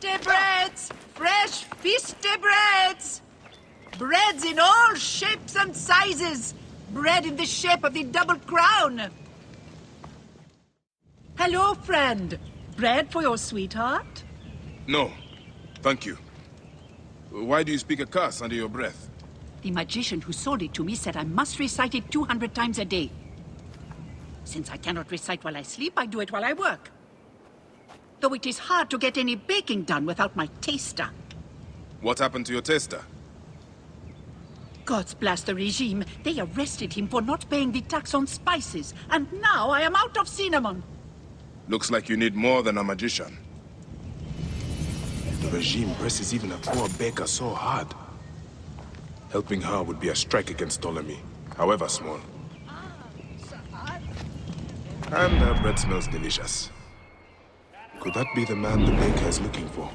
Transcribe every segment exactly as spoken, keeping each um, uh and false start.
Feasty breads! Fresh feasty breads! Breads in all shapes and sizes! Bread in the shape of the double crown! Hello, friend. Bread for your sweetheart? No, thank you. Why do you speak a curse under your breath? The magician who sold it to me said I must recite it two hundred times a day. Since I cannot recite while I sleep, I do it while I work. Though it is hard to get any baking done without my taster. What happened to your taster? Gods bless the regime. They arrested him for not paying the tax on spices, and now I am out of cinnamon. Looks like you need more than a magician. The regime presses even a poor baker so hard. Helping her would be a strike against Ptolemy, however small. And her bread smells delicious. Could that be the man the baker is looking for?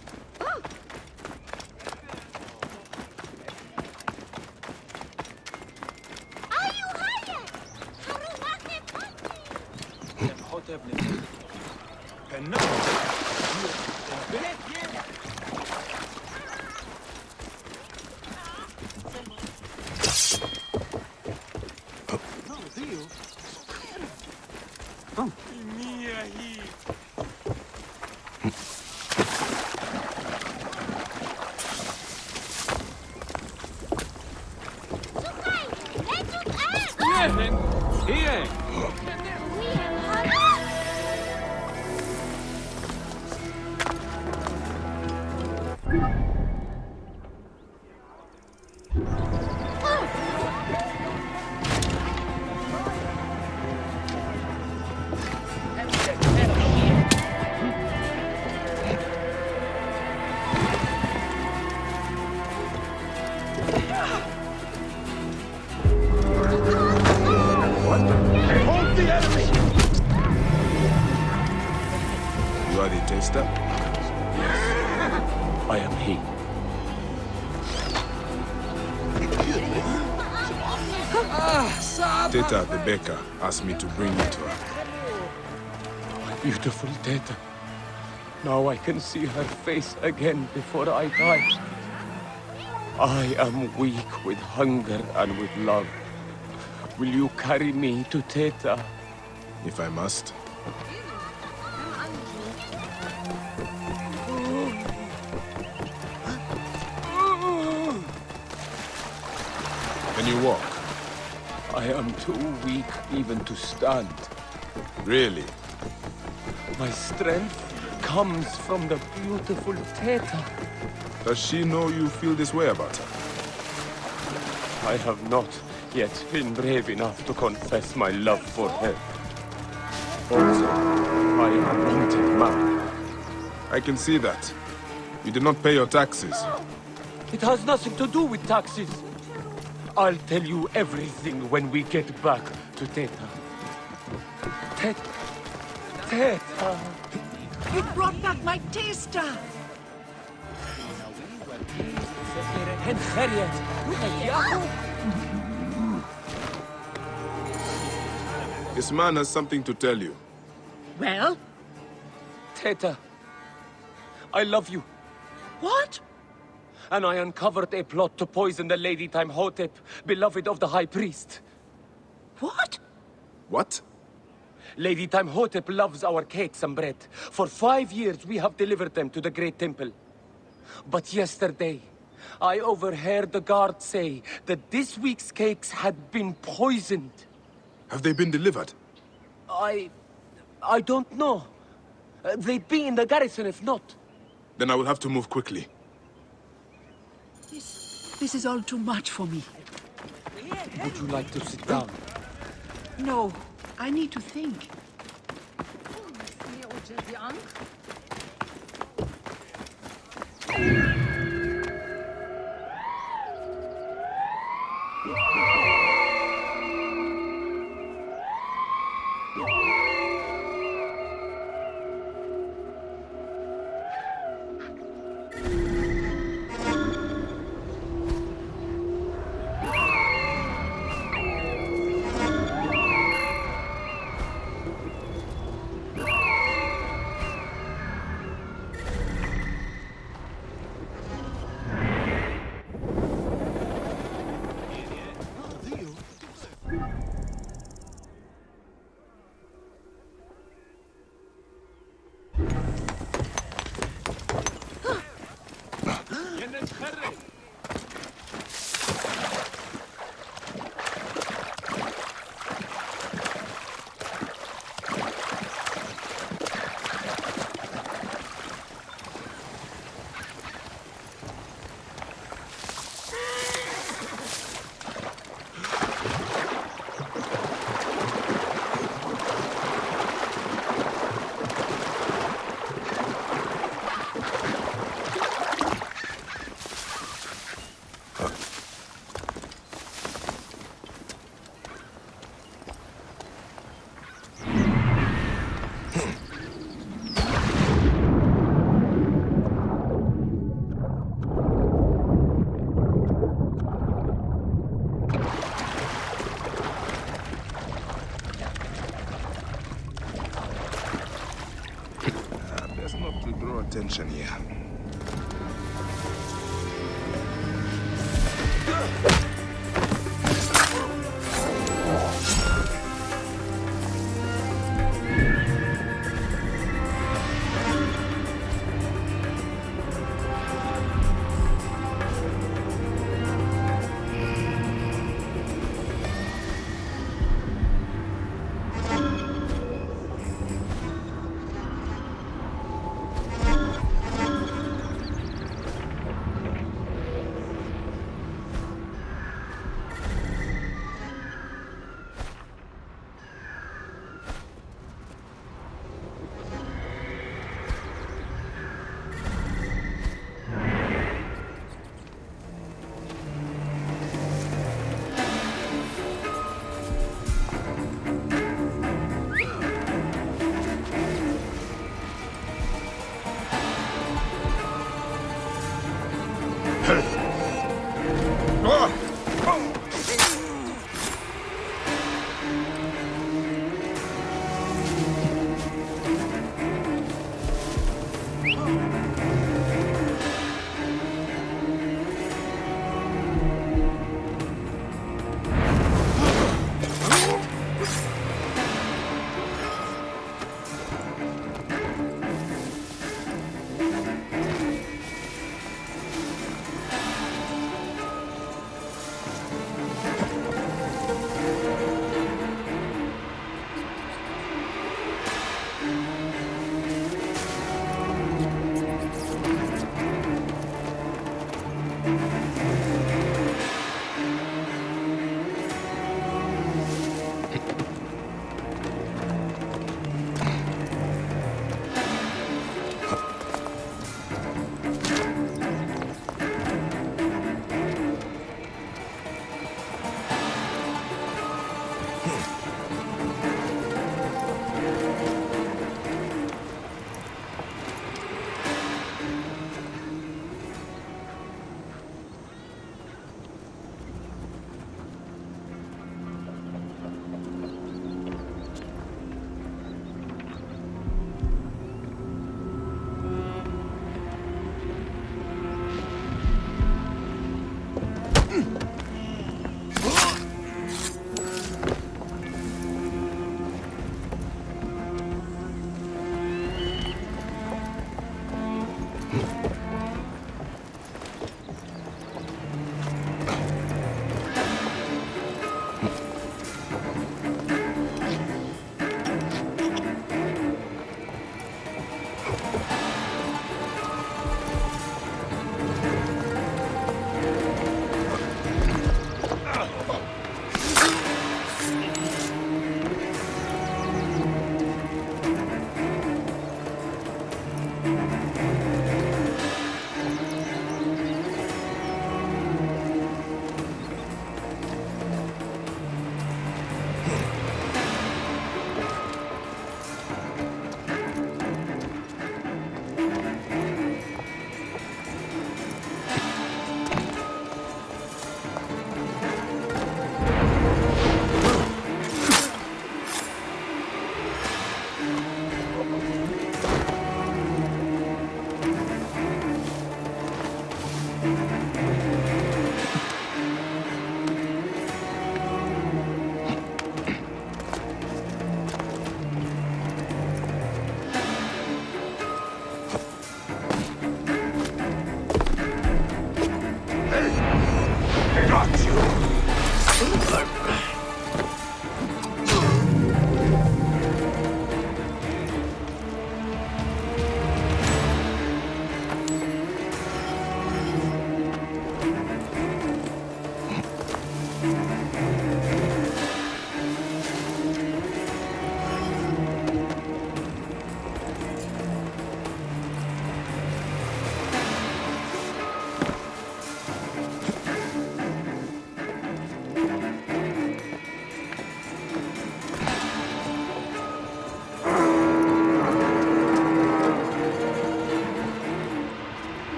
Teta, the baker, asked me to bring you to her. Beautiful Teta. Now I can see her face again before I die. I am weak with hunger and with love. Will you carry me to Teta? If I must. Can you walk? I am too weak even to stand. Really? My strength comes from the beautiful Teta. Does she know you feel this way about her? I have not yet been brave enough to confess my love for her. Also, I am a wanted man. I can see that. You did not pay your taxes. It has nothing to do with taxes. I'll tell you everything when we get back to Teta. Teta. Teta. You brought back my taster. This man has something to tell you. Well? Teta, I love you. What? And I uncovered a plot to poison the Lady Timehotep, beloved of the High Priest. What? What? Lady Timehotep loves our cakes and bread. For five years we have delivered them to the Great Temple. But yesterday, I overheard the guard say that this week's cakes had been poisoned. Have they been delivered? I... I don't know. Uh, they'd be in the garrison if not. Then I will have to move quickly. This... this is all too much for me. Would you like to sit down? No, I need to think. Attention here.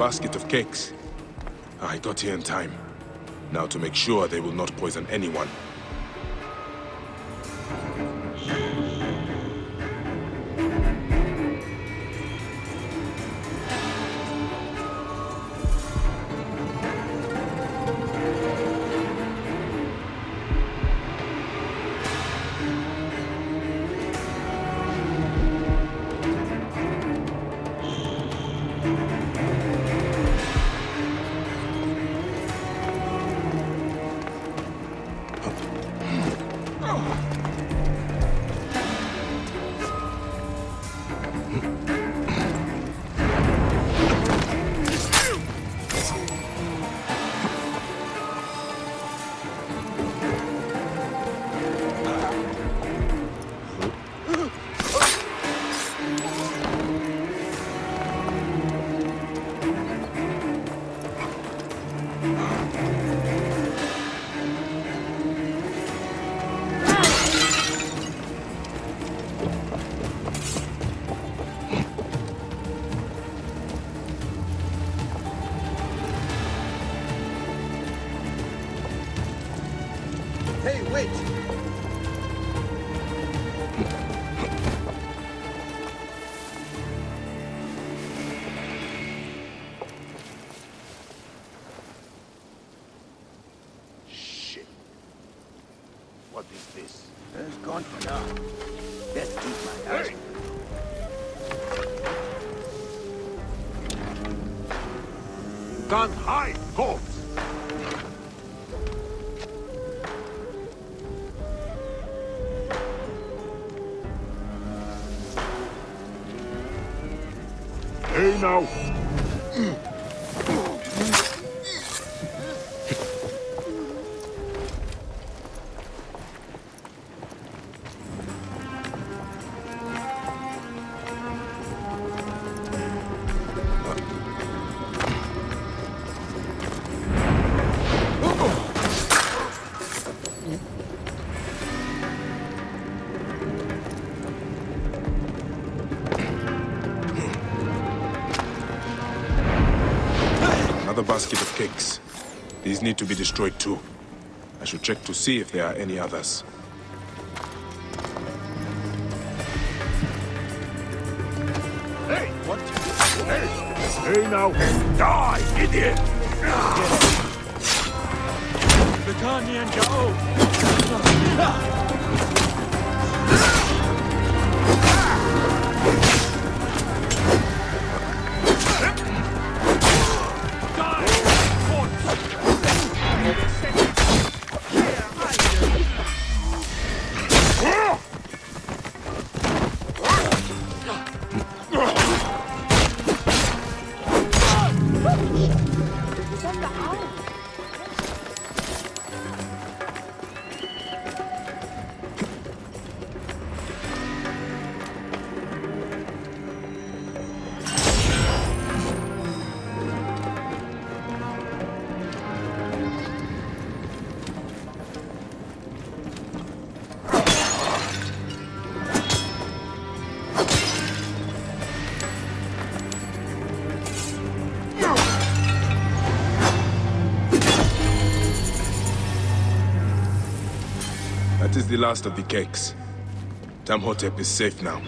basket of cakes. I got here in time. Now to make sure they will not poison anyone. Hey, wait! Shit. What is this? It's gone for now. Best keep my eyes. Hey! Gun high, corpse! Hey now! Another basket of cakes. These need to be destroyed too. I should check to see if there are any others. Hey! What? Hey! Hey now! Die, idiot! Britannia and Joe! That is the last of the cakes. Tamhotep is safe now.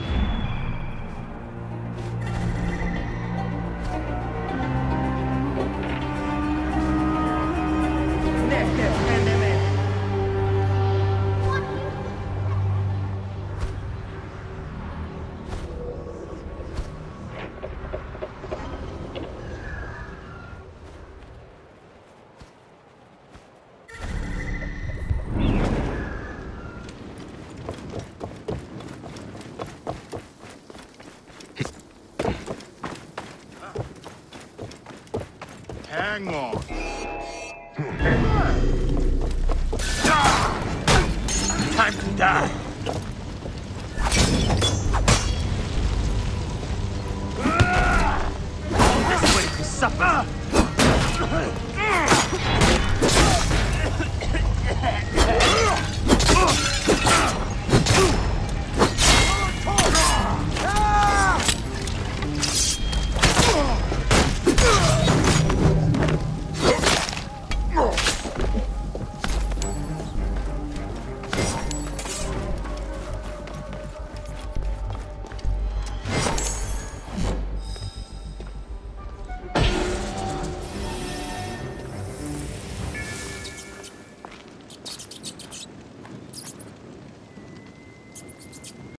Hang on. Time to die!